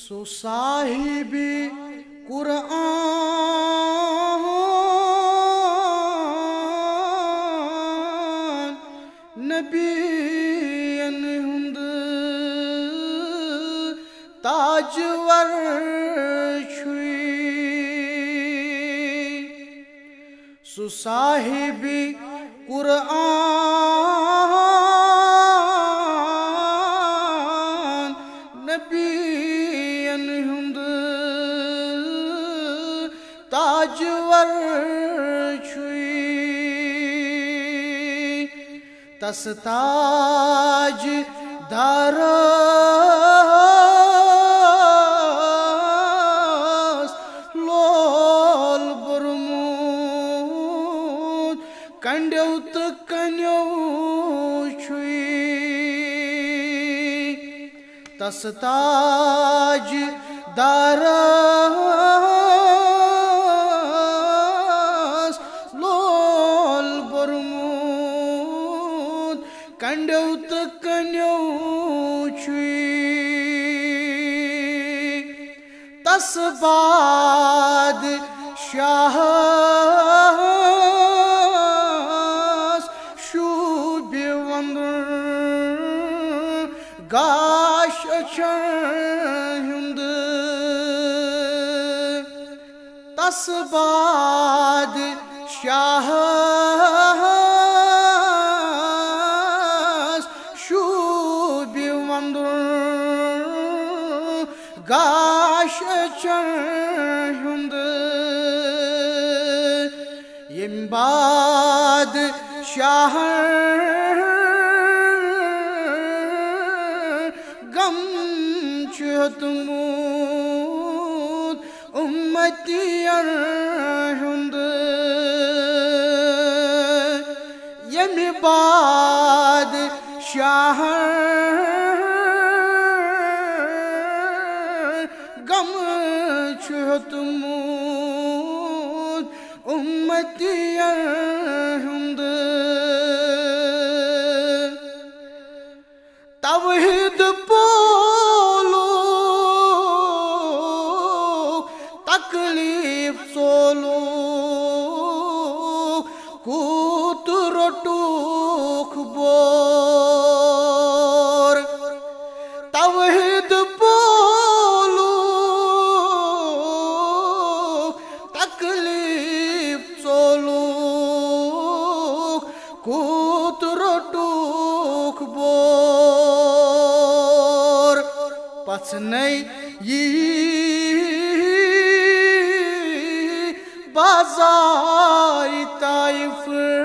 سو صاحب قرآن نبیَن ہُنٛد تاجور چھُے سو صاحب قرآن نبیَن ہُنٛد تاجور چھُے تس تاج دارس لول برمود کنڈیو تہٕ کنیو چھُے تس تاج دارس لول برمود کنڈیو تہٕ کنیو چھُے تس بادشاہس شوٗبہِ وندُن گاش أچھن ہُنٛد تس بادشاہس شوٗبہِ وندُن گاش أچھن ہُنٛد ییٚمہِ بادشاہن غم چھُ ہیوٚتمُت اُمتِین ہُنٛد ییٚمہِ بادشاہن غم چھُ ہیوٚتمُت اُمتِین ہُنٛد توحیٖد پولُک تکلیٖف ژولُک کوٗت روٚٹُکھ بور توحیٖد پولُک تکلیٖف ژولُک کوٗت روٚٹُکھ بور پژھنَے یی بازارِ طائف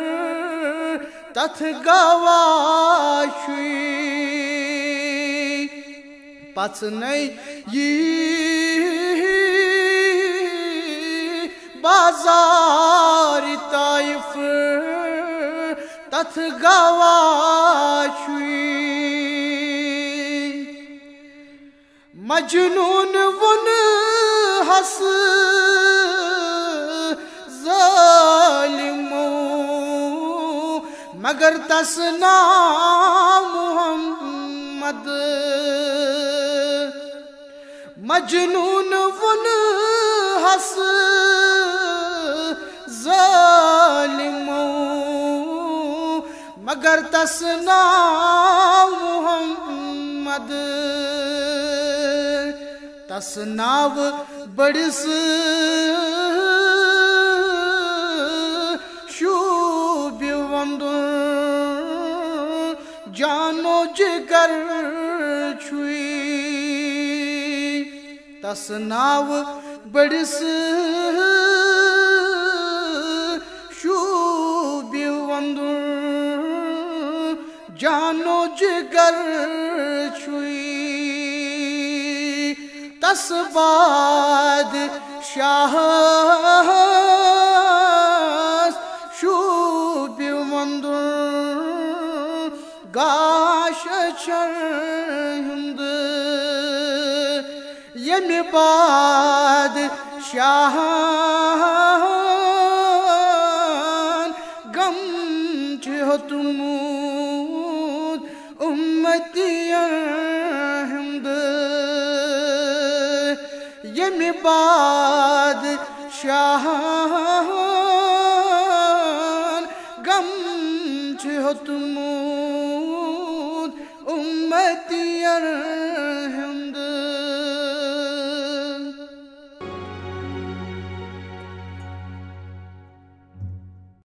تتھ گواہ چھُے پژھنَے یی بازارِ طائف تتھ گواہ چھُے مجنون وونہس ظالمو مگر تس ناو محمد مجنون وونہس ظالمو مگر تس ناو محمد تس ناو بڑس شوٗبہِ وندُن جانو جگر چھُے تس ناو بڑس شوٗبہِ وندُن جانو جگر چھُے تس بادشاہس شوٗبہِ وندُن گاش أچھن ہُنٛد ییٚمہِ بادشاہن غم چھُ ہیوٚتمُت اُمتِین ہُنٛد بادشاہان غم چھ ہو تمود امتی